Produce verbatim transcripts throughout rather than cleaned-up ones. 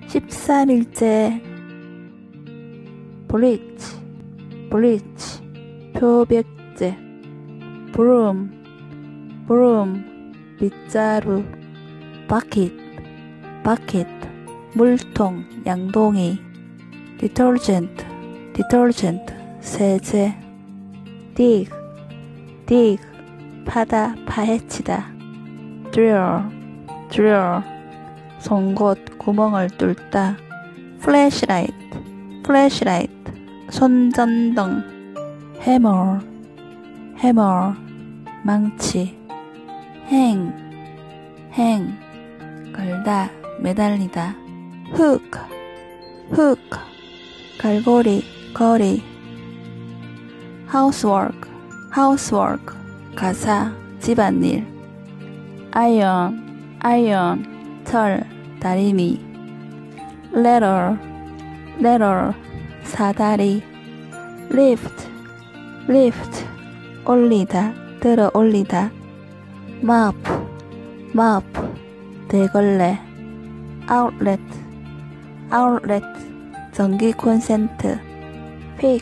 십삼 일째 블리치 블리치 표백제 브룸 브룸 빗자루 바킷 바킷 물통 양동이 디터전트 디터전트 세제 dig dig 파다 파헤치다 drill drill 송곳 구멍을 뚫다 flashlight flashlight 손전등 hammer hammer 망치 hang hang 걸다 매달리다 hook hook 갈고리 거리 housework housework 가사 집안일 iron iron 철 다리미 ladder ladder 사다리 lift lift 올리다 들어 올리다 mop mop 대걸레 outlet outlet 전기 콘센트 pick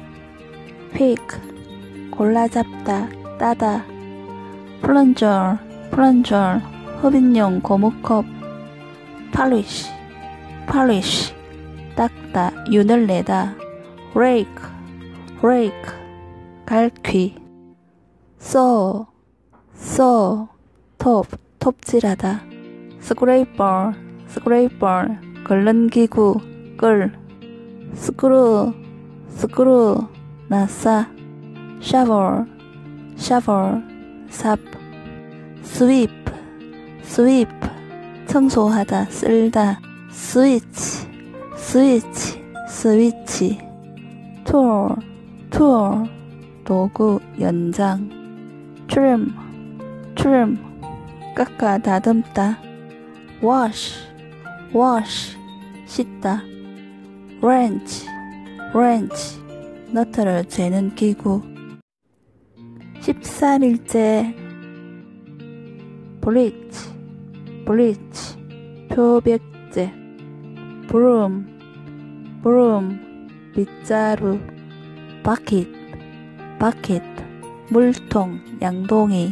pick 골라 잡다 따다 plunger plunger 흡인용 고무컵 polish polish 닦다 윤을 내다 rake rake 갈퀴 saw saw 톱 톱질하다 scraper scraper 긁는 기구 끌 screw screw 나사 shovel shovel 삽 sweep sweep 청소하다 쓸다 스위치 스위치 스위치 tool tool 도구 연장 trim trim 깎아 다듬다 wash wash 씻다 wrench wrench 너트를 재는 기구 십삼 일째 블리치 블리치 표백제 브룸 브룸 빗자루 바킷 바킷 물통 양동이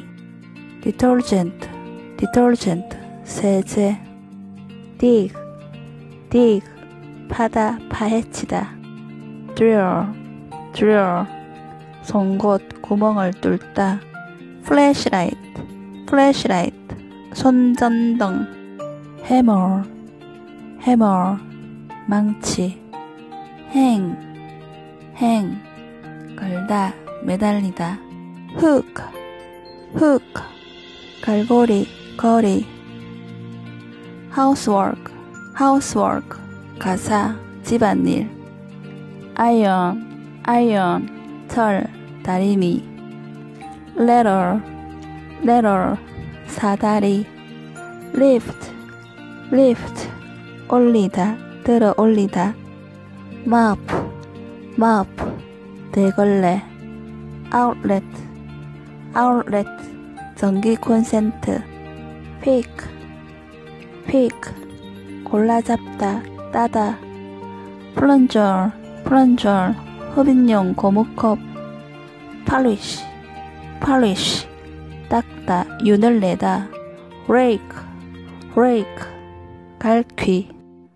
디터전트 디터전트 세제 dig dig 파다 파헤치다 drill drill 송곳 구멍을 뚫다 flashlight flashlight 손전등 hammer hammer 망치 hang hang 걸다 매달리다 hook hook 갈고리 거리 housework housework 가사 집안일 iron iron 철 다리미 ladder ladder 사다리 lift lift 올리다 들어 올리다 mop mop 대걸레 outlet outlet 전기 콘센트 pick pick 골라 잡다 따다 plunger plunger 흡인용 고무컵 polish polish 닦다 윤을 내다 rake rake 갈퀴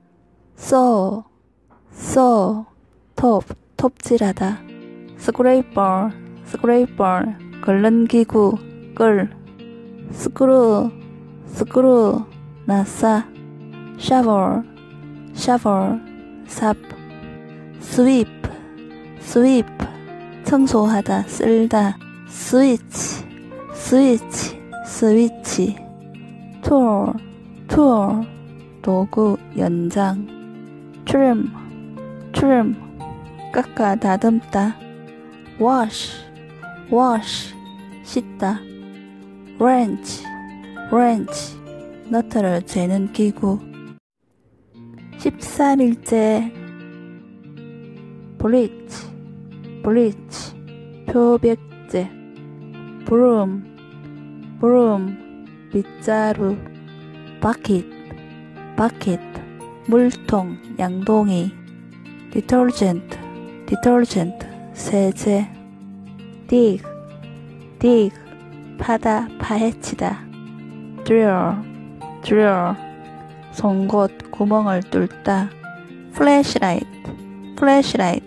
saw saw 톱 톱질하다 scraper scraper 긁는 기구 끌 screw screw 나사 shovel shovel 삽 sweep sweep 청소하다 쓸다 스위치 스위치 스위치 tool tool 도구 연장 trim trim 깎아 다듬다 wash wash 씻다 wrench wrench 너트를 재는 기구 십삼 일째 블리치 블리치 표백제 브룸 브룸 빗자루 바킷 바킷 물통, 양동이. detergent, detergent, 세제. dig, dig, 파다, 파헤치다. drill, drill, 송곳, 구멍을 뚫다. flashlight, flashlight,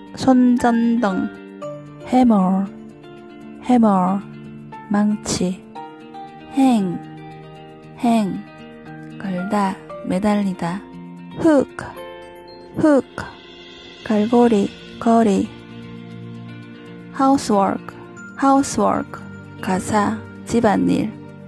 손전등. hammer, hammer, 망치. hang, hang, 걸다, 매달리다. hook, hook, 갈고리, 거리. housework, housework, 가사, 집안일.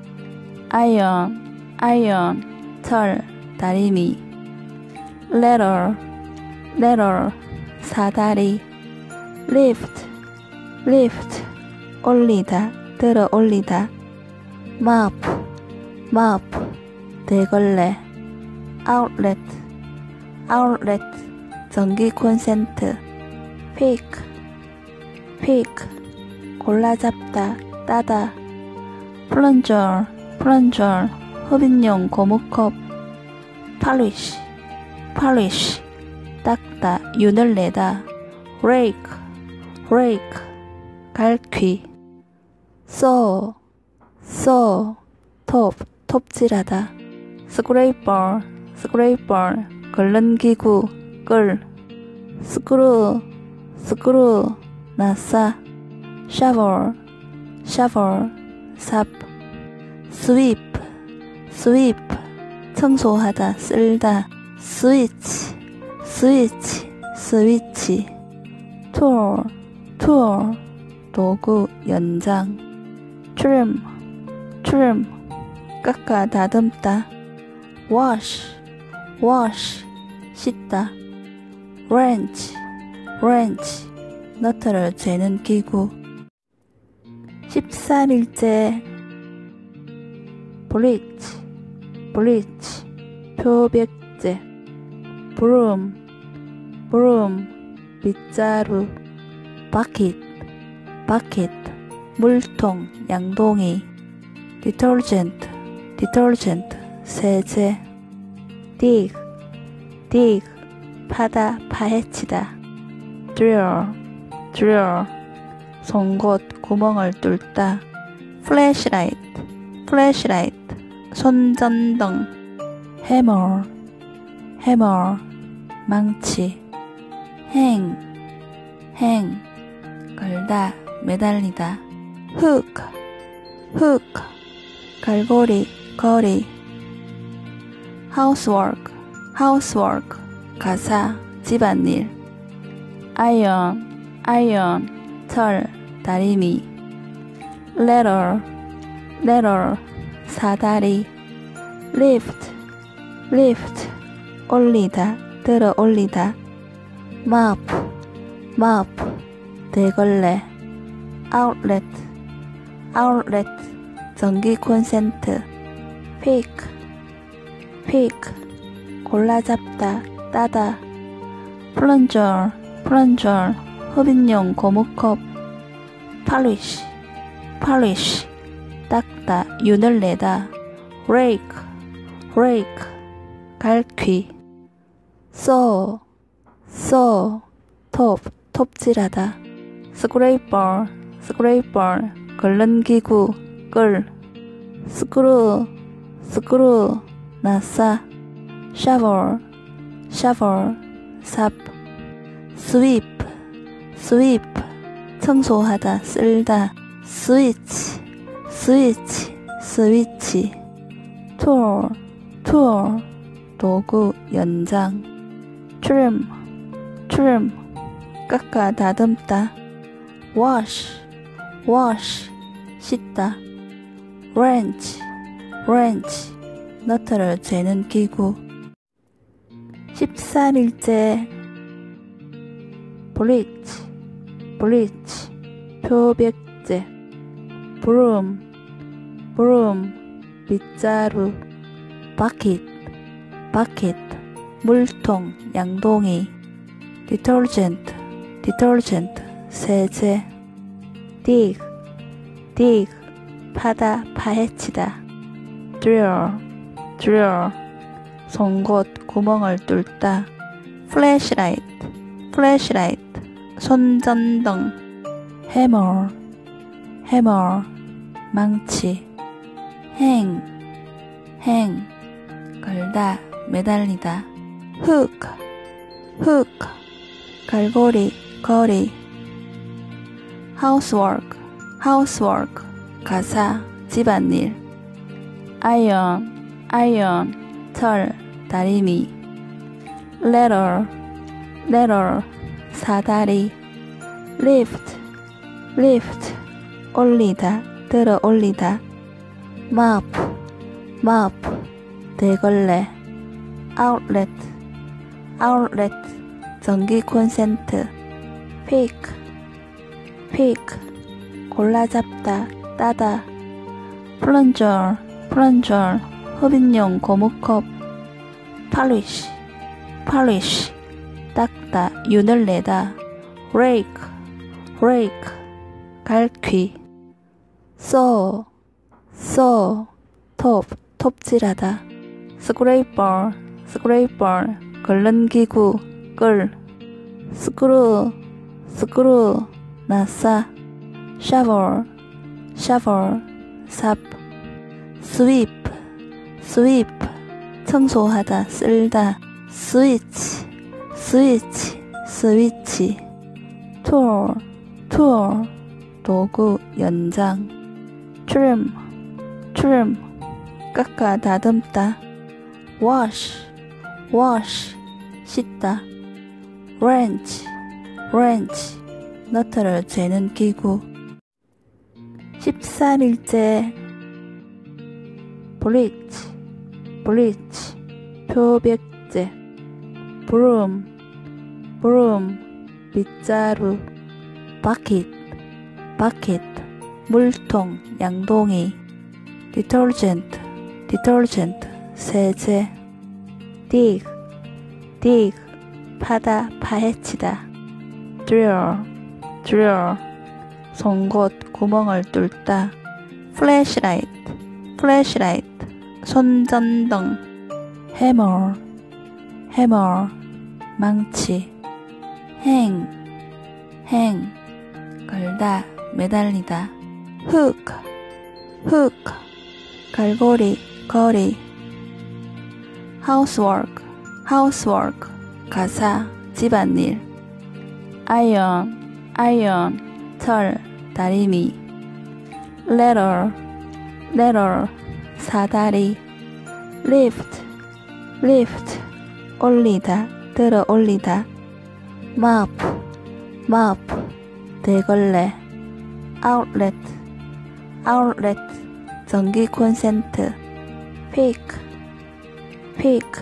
iron, iron, 철, 다리미. ladder, ladder, 사다리. lift, lift, 올리다, 들어 올리다. mop, mop, 대걸레. outlet, outlet, 전기 콘센트. pick, pick, 골라잡다, 따다. plunger, plunger, 흡인용 고무컵. polish, polish, 닦다, 윤을 내다. rake, rake, 갈퀴. saw, saw, 톱, 톱질하다. scraper, scraper, 긁는 기구, 끌. screw, screw, 나사. shovel, shovel, 삽. sweep, sweep, 청소하다, 쓸다. switch, switch, 스위치. tool, tool, 도구, 연장. trim, trim, 깎아 다듬다. wash, wash, 씻다. wrench, wrench, 너트를 재는 기구. 십삼일째. bleach, bleach, 표백제. broom, broom, 빗자루. bucket, bucket, 물통, 양동이. detergent, detergent, 세제. dig, dig, 파다, 파헤치다. drill, drill, 송곳, 구멍을 뚫다. flashlight, flashlight, 손전등. hammer, hammer, 망치. hang, hang, 걸다, 매달리다. hook, hook, 갈고리, 거리. housework, housework, 가사, 집안일. iron, iron, 철, 다리미. ladder, ladder, 사다리. lift, lift, 올리다, 들어 올리다. mop, mop, 대걸레. outlet, outlet, 전기 콘센트. pick, pick, 골라잡다, 따다. plunger, plunger, 흡인용 고무컵. polish, polish, 닦다, 윤을 내다. rake, rake, 갈퀴. saw, saw, 톱, 톱질하다. scraper, scraper, 긁는 기구, 끌. screw, screw, 나사. shovel, shovel, 삽. sweep, sweep, 청소하다, 쓸다. switch, switch, 스위치. tool, tool, 도구, 연장. trim, trim, 깎아 다듬다. wash, wash, 씻다. wrench, wrench, 너트를 재는 기구. 십삼일째. bleach, bleach, 표백제. broom, broom, 빗자루. bucket, bucket, 물통, 양동이. detergent, detergent, 세제. dig, dig, 파다, 파헤치다. drill, drill, 송곳 구멍을 뚫다. flashlight, flashlight, 손전등. hammer, hammer, 망치. hang, hang, 걸다, 매달리다. hook, hook, 갈고리, 거리. housework, housework, 가사, 집안일. iron, iron, 철, 다리미. ladder, ladder, 사다리. lift, lift, 올리다, 들어 올리다. mop, mop, 대걸레. outlet, outlet, 전기 콘센트. pick, pick, 골라잡다, 따다. plunger, plunger, 흡인용 고무컵. polish, polish, 닦다, 윤을 내다. rake, rake, 갈퀴. saw, saw, 톱, 톱질하다. scraper, scraper, 긁는 기구, 끌. screw, screw, 나사. shovel, shovel, 삽. sweep, sweep, 청소하다, 쓸다. switch, switch, 스위치. tool, tool, 도구, 연장. trim, trim, 깎아 다듬다. wash, wash, 씻다. wrench, wrench, 너트를 재는 기구. 십삼일째. bleach, bleach, 표백제. broom, broom, 빗자루. bucket, bucket, 물통, 양동이. detergent, detergent, 세제. dig, dig, 파다, 파헤치다. drill, drill, 송곳 구멍을 뚫다. flashlight, flashlight, 손전등. hammer, hammer, 망치. hang, hang, 걸다, 매달리다. hook, hook, 갈고리, 거리. housework, housework, 가사, 집안일. iron, iron, 철, 다리미. ladder, ladder, 사다리. lift, lift, 올리다, 들어 올리다. mop, mop, 대걸레. outlet, outlet, 전기 콘센트. pick, pick,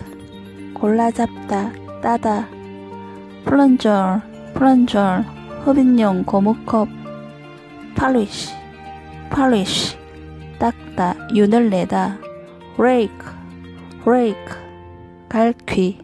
골라잡다, 따다. plunger, plunger, 흡인용 고무컵. polish, polish, 닦다, 윤을 내다. rake, rake, 갈퀴.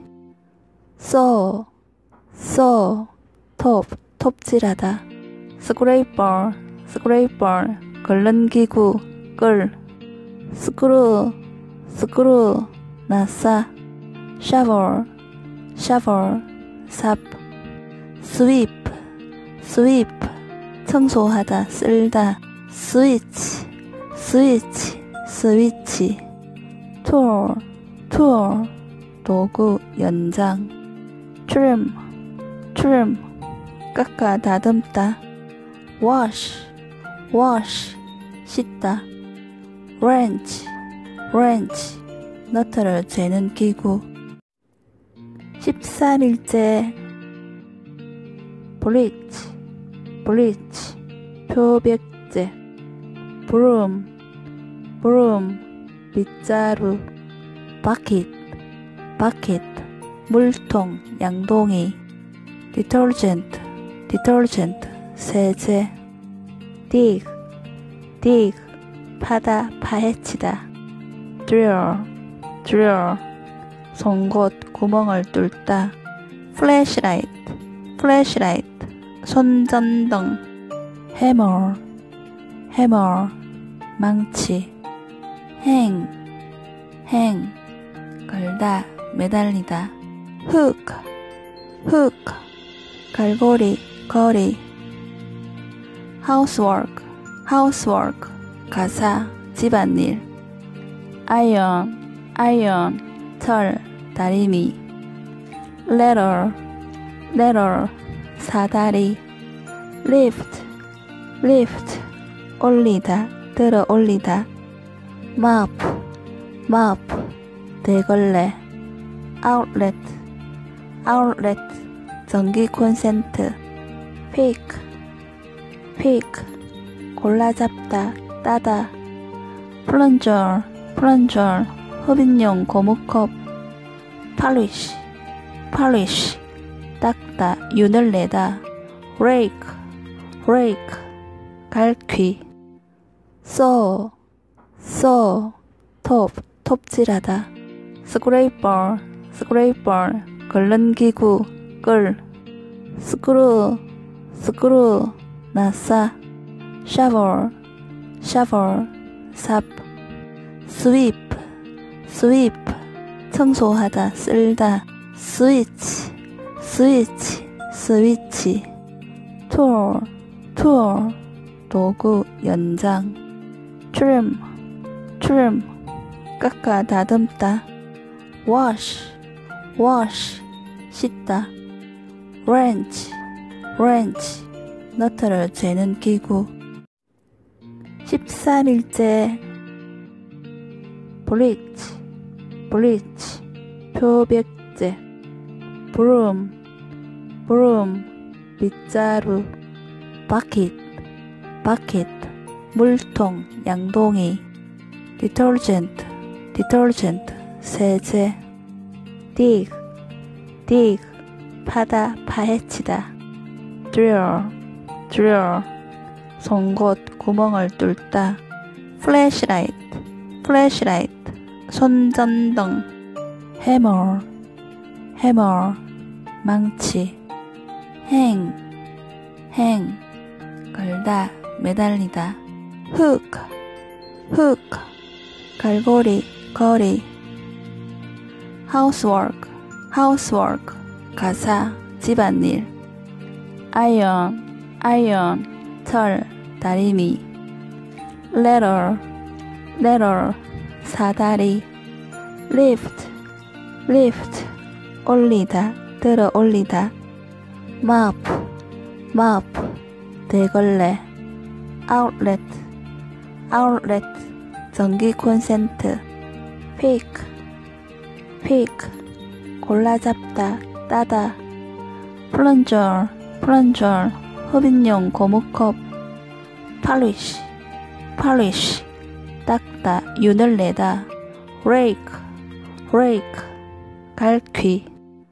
saw, saw, 톱, 톱질하다. scraper, scraper, 긁는 기구, 끌. screw, screw, 나사. shovel, shovel, 삽. sweep, sweep, 청소하다, 쓸다. switch, switch, 스위치. tool, tool, 도구, 연장. trim, trim, 깎아 다듬다. wash, wash, 씻다. wrench, wrench, 너트를 재는 기구. 십삼일째. bleach, bleach, 표백제. broom, broom, 빗자루. bucket, bucket, 물통, 양동이. detergent, detergent, 세제. dig, dig, 파다, 파헤치다. drill, drill, 송곳 구멍을 뚫다. flashlight, flashlight, 손전등. hammer, hammer, 망치. hang, hang, 걸다 매달리다 hook hook 갈고리 거리 housework housework 가사 집안일 iron iron 철 다리미 ladder ladder 사다리 lift lift 올리다 들어 올리다 mop mop 대걸레 outlet outlet 전기 콘센트 pick pick 골라 잡다 따다 plunger plunger 흡인용 고무컵 polish polish 닦다 윤을 내다 rake rake 갈퀴 saw saw 톱 톱질하다 scraper scraper 끓는 기구 끌 screw screw 나사 shovel shovel 삽 sweep sweep 청소하다 쓸다 switch switch 스위치 tool tool 도구 연장 trim trim 깎아 다듬다 wash wash 씻다 wrench wrench 너트를 재는 기구 십삼일째 bleach bleach 표백제 broom broom 빗자루 bucket bucket 물통 양동이 detergent detergent 세제 dig dig 파다 파헤치다 drill drill 송곳 구멍을 뚫다 flashlight flashlight 손전등 hammer hammer 망치 hang hang 걸다 매달리다 hook hook 갈고리 거리 housework housework 가사 집안일 iron iron 철 다리미 ladder ladder 사다리 lift lift 올리다 들어 올리다 mop mop 대걸레 outlet outlet 전기 콘센트 pick pick 골라 잡다 따다 plunger plunger 흡인용 고무컵 polish polish 닦다 윤을 내다 rake rake 갈퀴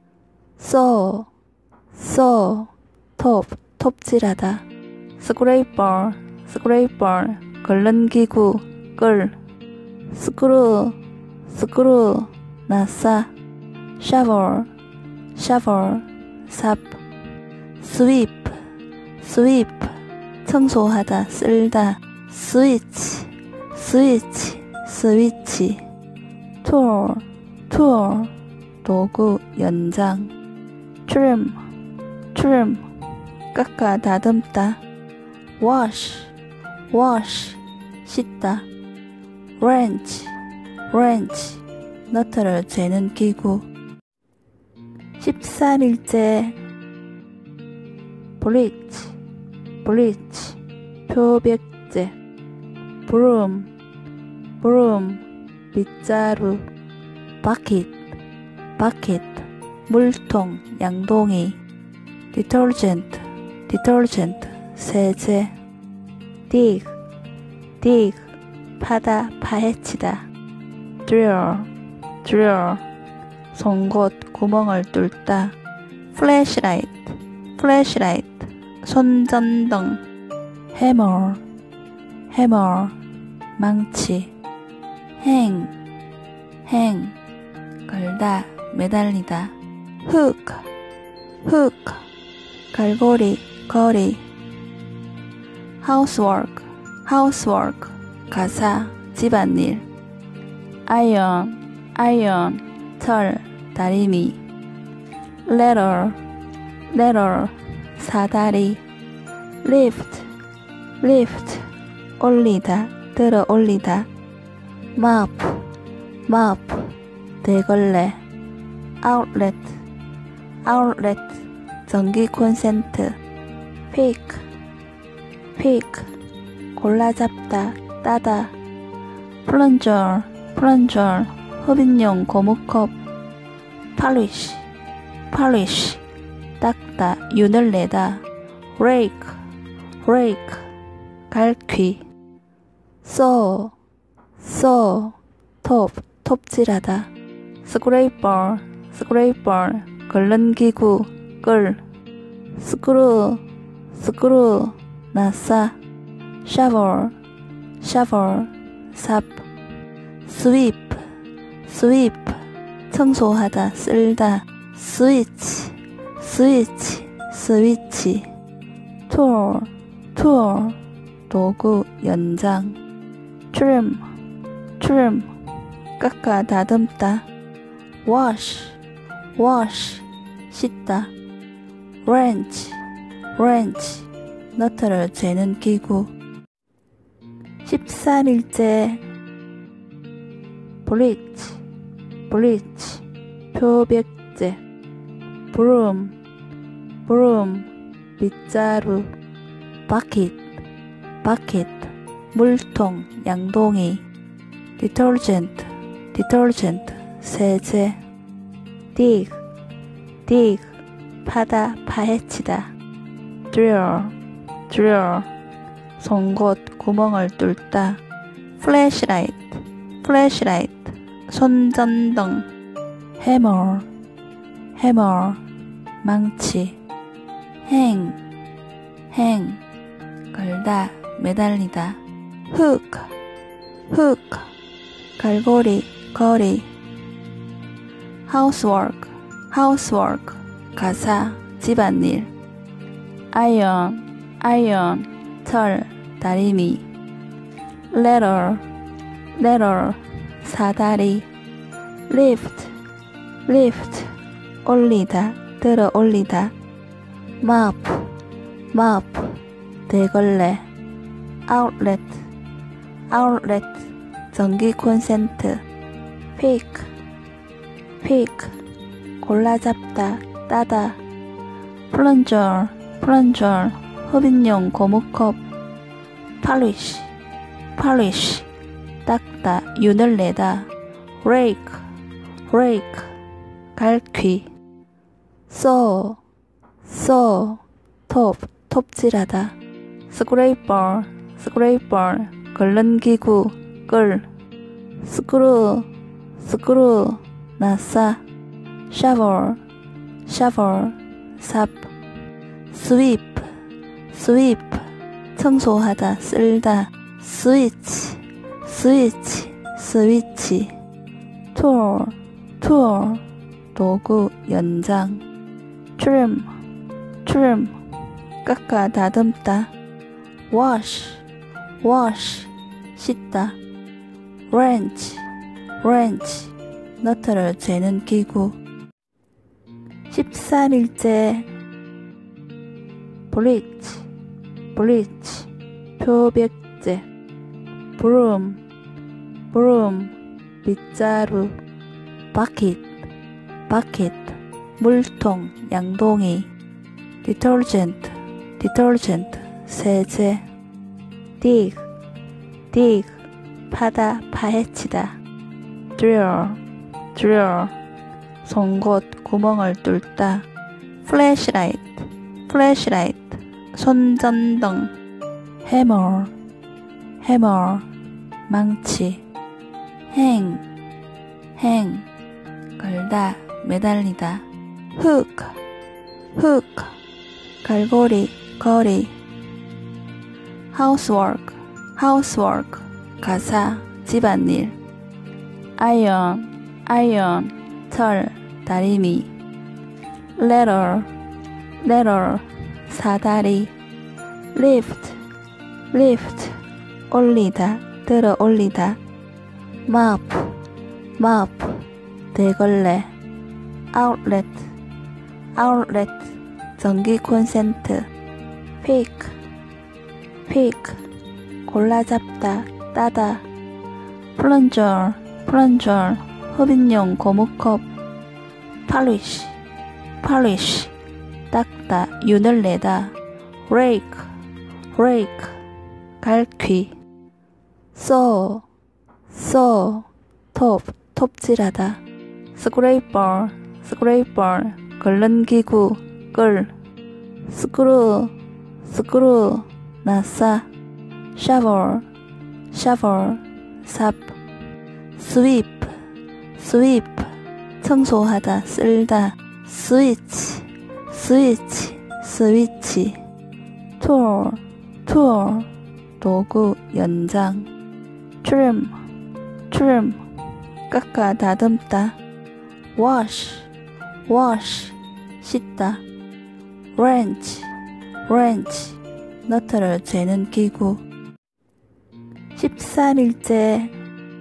saw saw 톱 톱질하다 scraper scraper 끓는 기구 끌 screw screw 나사 shovel shovel 삽 sweep sweep 청소하다 쓸다 switch switch 스위치 tool tool 도구 연장 trim trim 깎아 다듬다 wash wash 씻다 wrench wrench 너트를 재는 기구 십삼일째 bleach bleach 표백제 broom broom 빗자루 bucket bucket 물통 양동이 detergent detergent 세제 dig dig 파다 파헤치다 drill drill 송곳 구멍을 뚫다 flashlight flashlight 손전등 hammer hammer 망치 hang hang 걸다 매달리다 hook hook 갈고리 거리 housework housework 가사 집안일 iron iron 털, 다리미. ladder, ladder, 사다리. lift, lift, 올리다, 들어 올리다. mop, mop, 대걸레. outlet, outlet, 전기 콘센트. pick, pick, 골라잡다, 따다. plunger, plunger, 흡인용 고무컵. polish, polish, 닦다, 윤을 내다. rake, rake, 갈퀴. saw, saw, 톱, 톱질하다. scraper, scraper, 긁는 기구, 끌. screw, screw, 나사. shovel, shovel, 삽. sweep, sweep, 청소하다, 쓸다. switch, switch, 스위치. tool, tool, 도구, 연장. trim, trim, 깎아 다듬다. wash, wash, 씻다. wrench, wrench, 너트를 재는 기구. 십삼 일째 bleach, bleach, 표백제. broom, broom, 빗자루. bucket, bucket, 물통, 양동이. detergent, detergent, 세제. dig, dig, 파다, 파헤치다. drill, drill, 송곳, 구멍을 뚫다. flashlight, flashlight, 손전등. hammer, hammer, 망치. hang, hang, 걸다, 매달리다. hook, hook, 갈고리, 거리. housework, housework, 가사, 집안일. iron, iron, 철, 다리미. ladder, ladder, 사다리. lift, lift, 올리다, 들어 올리다. mop, mop, 대걸레. outlet, outlet, 전기 콘센트. pick, pick, 골라잡다, 따다. plunger, plunger, 흡인용 고무컵. polish, polish, 닦다, 윤을 내다. rake, rake, 갈퀴. saw, saw, 톱, 톱질하다. scraper, scraper, 긁는 기구, 끌. screw, screw, 나사. shovel, shovel, 삽. sweep, sweep, 청소하다, 쓸다. switch, switch, 스위치. tool, tool, 도구, 연장. trim, trim, 깎아 다듬다. wash, wash, 씻다. wrench, wrench, 너트를 재는 기구. 십삼 일째 bleach, bleach, 표백제. broom, broom, 빗자루. bucket, bucket, 물통, 양동이. detergent, detergent, 세제. dig, dig, 파다, 파헤치다. drill, drill, 송곳, 구멍을 뚫다. flashlight, flashlight, 손전등. hammer, hammer, 망치. hang, hang, 걸다, 매달리다. hook, hook, 갈고리, 거리. housework, housework, 가사, 집안일. iron, iron, 철, 다리미. ladder, ladder, 사다리. lift, lift, 올리다, 들어 올리다. mop, mop, 대걸레 outlet outlet 전기 콘센트 pick pick 골라잡다 따다 plunger plunger 흡인용 고무컵 polish polish 닦다 윤을 내다 rake rake 갈퀴 saw saw 톱 톱질하다 scraper scraper 끓는 기구 끌 screw screw 나사 shovel shovel 삽 sweep sweep 청소하다 쓸다 switch switch 스위치 tool tool 도구 연장 trim trim 깎아 다듬다 wash wash 씻다 wrench wrench 너트를 재는 기구 십삼 일째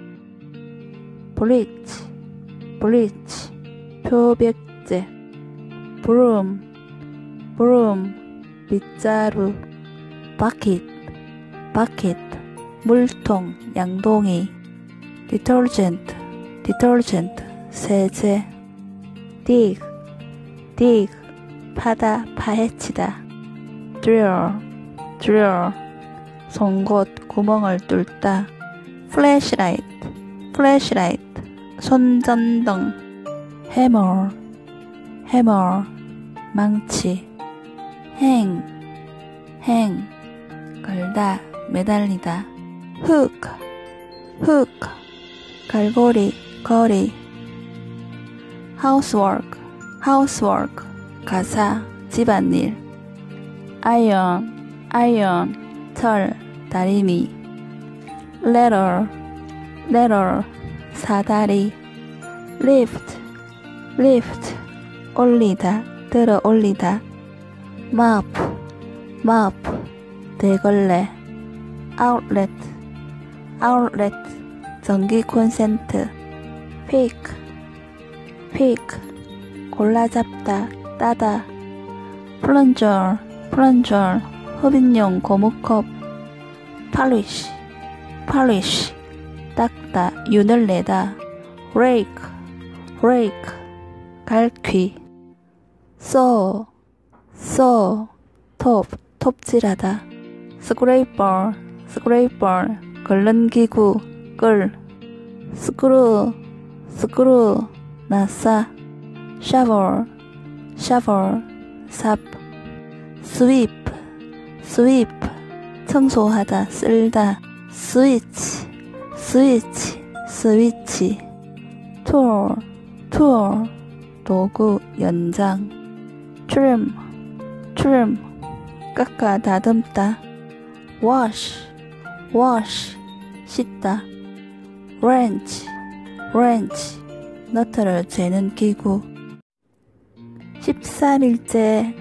bleach bleach 표백제 broom broom 빗자루 bucket bucket 물통 양동이 detergent detergent 세제 dig dig 파다 파헤치다 drill drill 송곳 구멍을 뚫다 flashlight flashlight 손전등 hammer hammer 망치 hang hang 걸다 매달리다 hook hook 갈고리 거리 housework housework 가사 집안일 iron iron 철 다리미 ladder ladder 사다리 lift lift 올리다 들어 올리다 mop mop 대걸레 outlet outlet 전기 콘센트 pick pick 골라잡다 따다 plunger plunger 흡인용 고무컵 polish polish 닦다 윤을 내다 rake rake 갈퀴 saw saw 톱 톱질하다 scraper scraper 끓는 기구 끌 screw screw 나사 shovel shovel 삽 sweep sweep 청소하다 쓸다 switch switch 스위치 tool tool 도구 연장 trim trim 깎아 다듬다 wash wash 씻다 wrench wrench 너트를 재는 기구 십삼 일째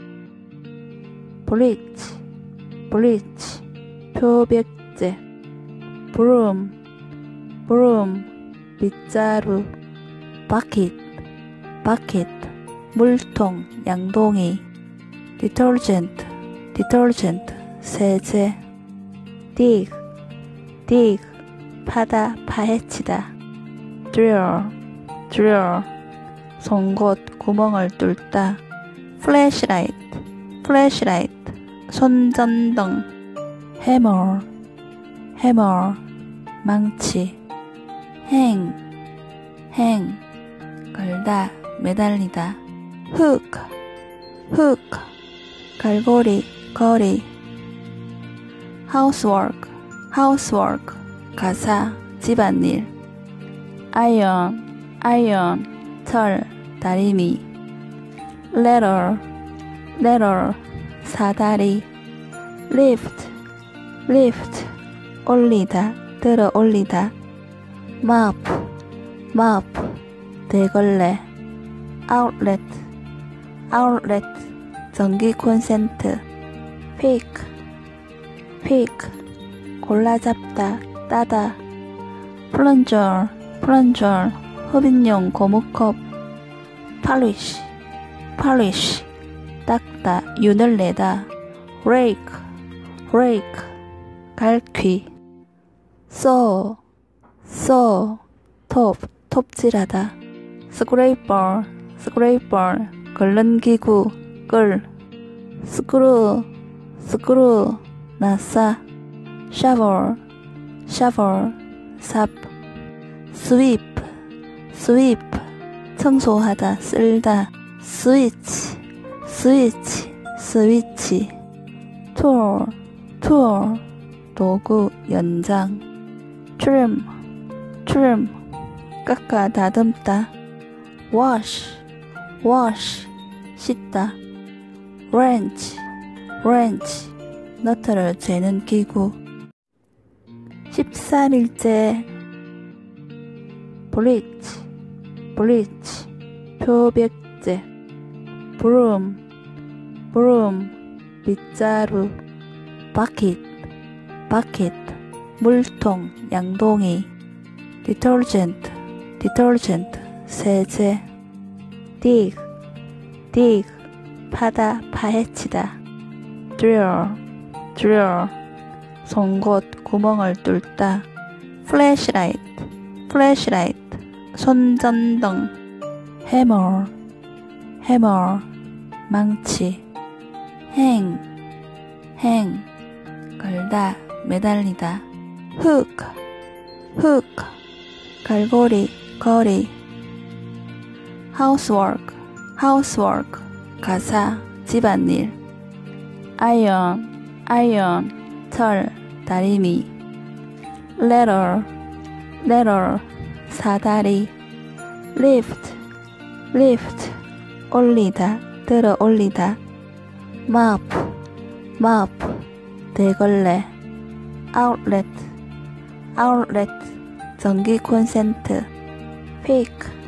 bleach bleach 표백제 broom broom 빗자루 bucket bucket 물통 양동이 detergent detergent 세제 dig dig 파다 파헤치다 drill drill 송곳 구멍을 뚫다 flashlight flashlight 손전등 hammer hammer 망치 hang hang 걸다 매달리다 hook hook 갈고리 거리 housework housework 가사 집안일 iron iron 철 다리미 ladder ladder 사다리 lift lift 올리다 들어 올리다 mop mop 대걸레 outlet outlet 전기 콘센트 pick pick 골라잡다 따다 plunger plunger 흡인용 고무컵 polish, polish 닦다, 윤을 내다 rake, rake 갈퀴 saw, saw 톱, 톱질하다 scraper, scraper 긁는 기구, 끌 screw, screw 나사 shovel, shovel 삽 sweep, sweep 청소하다, 쓸다 switch, switch 스위치 tool, tool 도구, 연장 trim, trim 깎아, 다듬다 wash, wash 씻다 wrench, wrench 너트를 재는 기구 십삼 일째 bleach, bleach 표백제 broom, broom 빗자루 bucket, bucket 물통, 양동이 detergent, detergent 세제 dig, dig 파다, 파헤치다 drill, drill 송곳, 구멍을 뚫다 flashlight, flashlight 손전등 hammer, hammer 망치 hang, hang 걸다, 매달리다 hook, hook 갈고리, 거리 housework, housework 가사, 집안일 iron, iron 철, 다리미 ladder, ladder 사다리 lift, lift 올리다, 들어 올리다 mop, mop 대걸레 outlet, outlet 전기 콘센트 pick,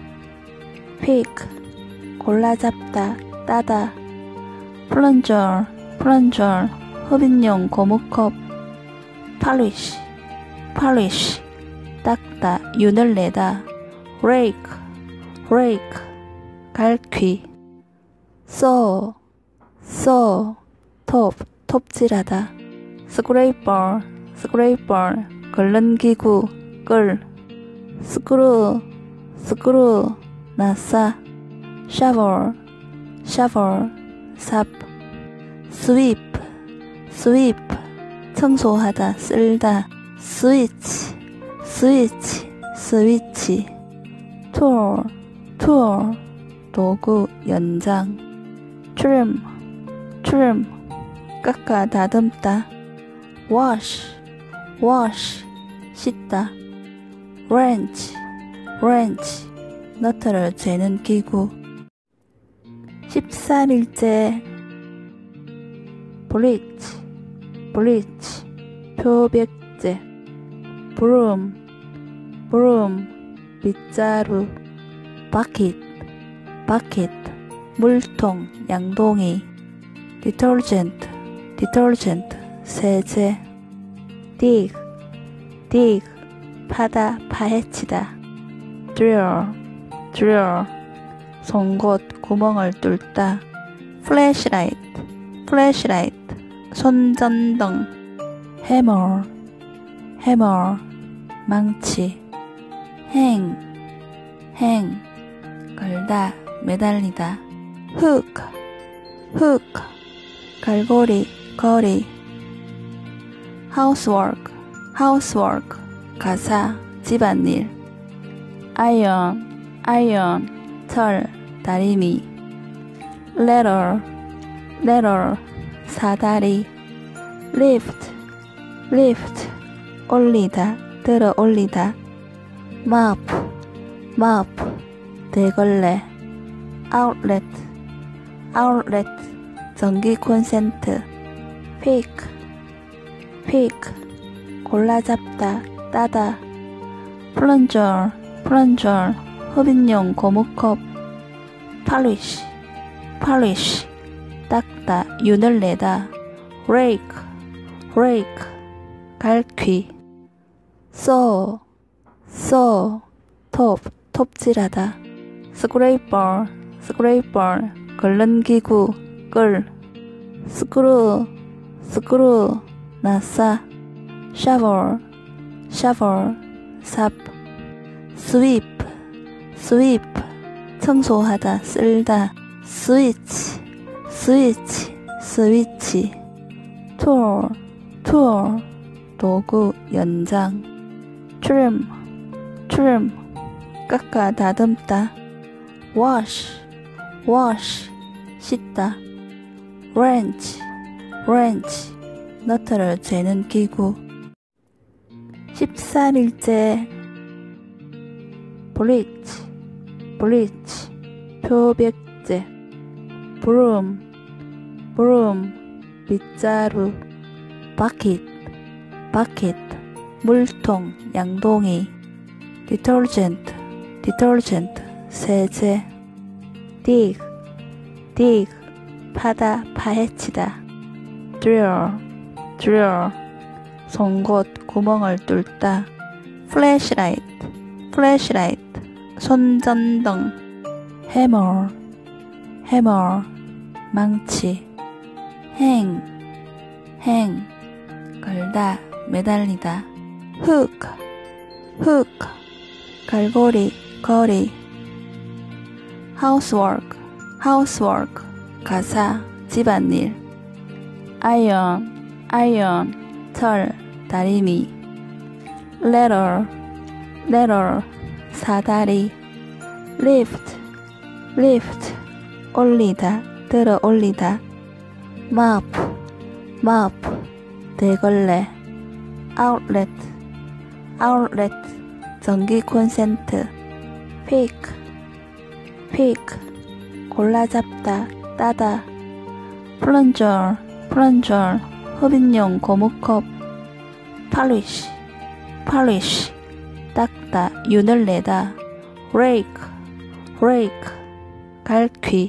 pick 골라 잡다, 따다 plunger, plunger 흡인용 고무컵 polish, polish 닦다, 윤을 내다 rake, rake 갈퀴 saw, saw 톱, 톱질하다 scraper, scraper 긁는 기구, 끌 screw, screw 나사 shovel, shovel 삽 sweep, sweep 청소하다, 쓸다 switch, switch 스위치 tool, tool 도구, 연장 trim, trim 깎아, 다듬다 wash, wash 씻다 wrench, wrench 너트를 재는 기구 십삼 일째 bleach, bleach 표백제 broom, broom 빗자루 bucket, bucket 물통, 양동이 detergent, detergent 세제 dig, dig 파다, 파헤치다 drill, drill 송곳, 구멍을 뚫다 flashlight, flashlight 손전등 hammer, hammer 망치 hang, hang 걸다, 매달리다 hook, hook 갈고리, 거리 housework, housework 가사, 집안일 iron, iron 철, 다리미 ladder, ladder 사다리 lift, lift 올리다, 들어 올리다 mop, mop 대걸레 outlet, outlet 전기 콘센트 pick, pick 골라 잡다, 따다 plunger, plunger 흡인용 고무컵 polish, polish 닦다, 윤을 내다 rake, rake 갈퀴 saw, saw 톱, 톱질하다. 스크레이퍼, 스크레이퍼, 긁는 기구, 끌. 스크루, 스크루, 나사. 샤워, 샤워, 삽. 스위프, 스위프, 청소하다, 쓸다. 스위치, 스위치, 스위치. 툴, 툴, 도구, 연장. 트림, 트림, 깎아 다듬다. wash, wash, 씻다. wrench, wrench, 너트를 재는 기구. 십삼일째 블리치, 블리치, 표백제. 브룸, 브룸, 빗자루. 바킷, 바킷, 물통, 양동이. 디터전트, 디터전트, 세제. dig, dig, 파다, 파헤치다. drill, drill, 송곳, 구멍을 뚫다. flashlight, flashlight, 손전등. hammer, hammer, 망치. hang, hang, 걸다, 매달리다. hook, hook, 갈고리, 거리. housework, housework, 가사, 집안일. iron, iron, 털, 다리미. ladder, ladder, 사다리. lift, lift, 올리다, 들어 올리다. mop, mop, 대걸레. outlet, outlet, 전기 콘센트. pick, pick, 골라잡다, 따다. plunger, plunger, 흡인용 고무컵. polish, polish, 닦다, 윤을 내다. rake, rake, 갈퀴.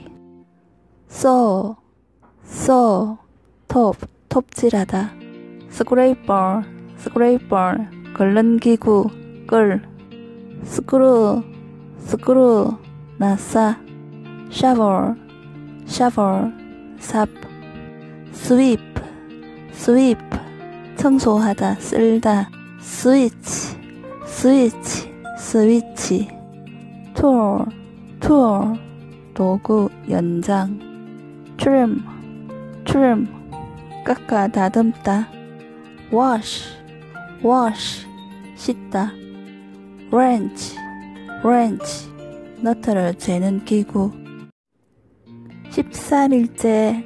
saw, saw, 톱, 톱질하다. scraper, scraper, 긁는 기구, 끌. 스크루, 스크루, 나사. shower, shower, 삽. sweep, sweep, 청소하다, 쓸다. 스위치, 스위치, 스위치. tool, tool, 도구, 연장. trim, trim, 깎아 다듬다. wash, wash, 씻다. wrench, wrench, 너트를 재는 기구. 십삼일째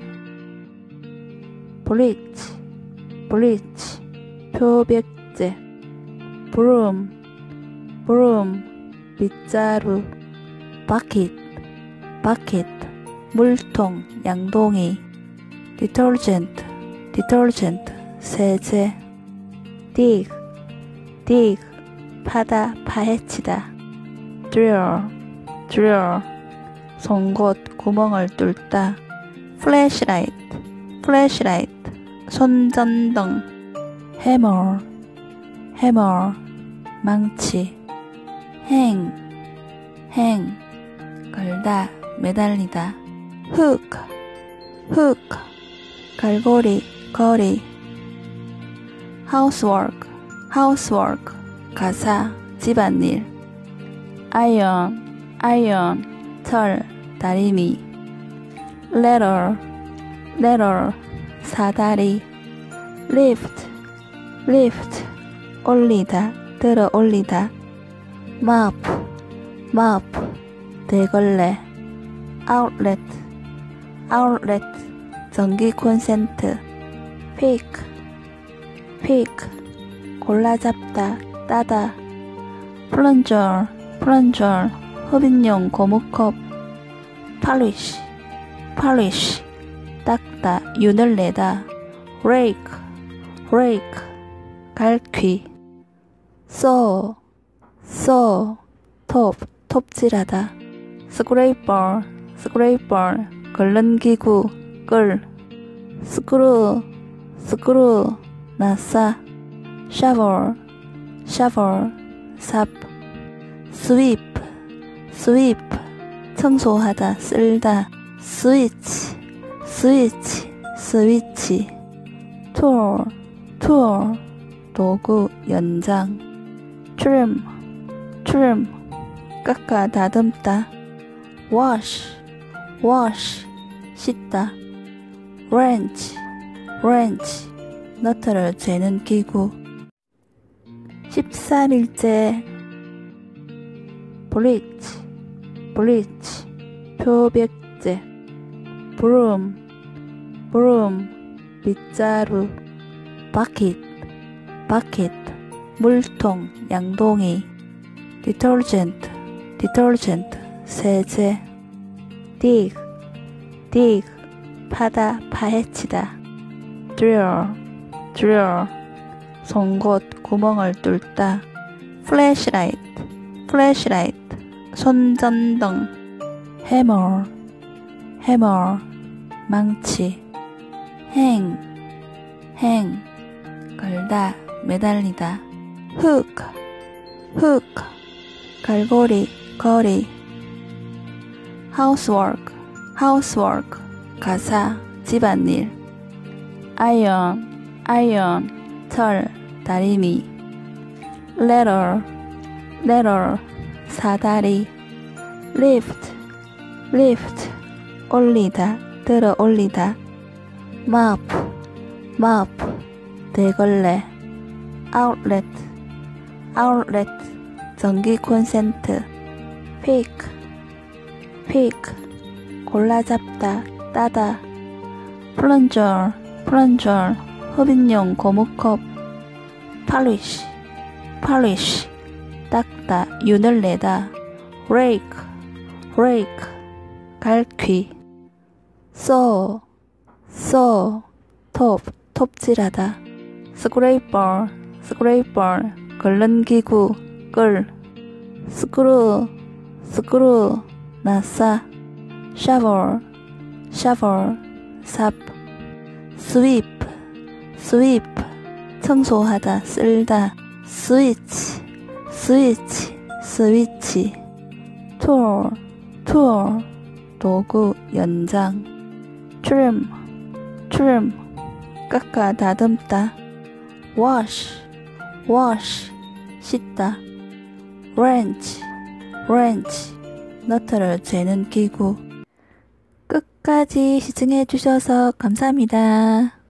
블리치, 블리치, 표백제. 브룸, 브룸, 빗자루. 바킷, 바킷, 물통, 양동이. 디터전트, 디터전트, 세제. dig, dig, 파다, 파헤치다. drill, drill, 송곳, 구멍을 뚫다. flashlight, flashlight, 손전등. hammer, hammer, 망치. hang, hang, 걸다, 매달리다. hook, hook, 갈고리, 거리. housework, housework, 가사, 집안일. iron, iron, 털, 다리미. ladder, ladder, 사다리. lift, lift, 올리다, 들어 올리다. mop, mop, 대걸레. outlet, outlet, 전기 콘센트. pick, pick, 골라잡다, 따다. plunger, plunger, 흡인용 고무컵. polish, polish, 닦다, 윤을 내다. rake, rake, 갈퀴. saw, saw, 톱, 톱질하다. scraper, scraper, 긁는 기구, 끌. 스크루, 스크루, 나사. shower, shower, 삽. sweep, sweep, 청소하다, 쓸다, switch, 스위치, 스위치, tool, tool, 도구, 연장, trim, trim, 깎아, 다듬다, wash, wash, 씻다, wrench, wrench, 너트를 재는 기구, 십삼일째, bleach, bleach, 표백제, broom, broom, 빗자루, bucket, bucket, 물통, 양동이, detergent, detergent, 세제, dig, dig, 파다, 파헤치다, drill, drill, 송곳, 구멍을 뚫다, flashlight, flashlight, 손전등, hammer, hammer, 망치, hang, hang, 걸다, 매달리다, hook, hook, 갈고리, 거리, housework, housework, 가사, 집안일, iron, iron, 털, 다리미, ladder, ladder, 사다리, lift, lift, 올리다, 들어 올리다, mop, mop, 대걸레, outlet, outlet, 전기 콘센트, pick, pick, 골라잡다, 따다, plunger, plunger, 흡인용 고무컵, polish, polish, 닦다, 윤을 내다, rake, rake, 갈퀴, saw, saw, 톱, 톱질하다, scraper, scraper, 긁는 기구, 끌, screw, screw, 나사, shovel, shovel, 삽, sweep, sweep, 청소하다, 쓸다, switch, switch, 스위치, tool, tool, 도구, 연장, trim, trim, 깎아, 다듬다, wash, wash, 씻다, wrench, wrench, 너트를 재는 기구. 끝까지 시청해 주셔서 감사합니다.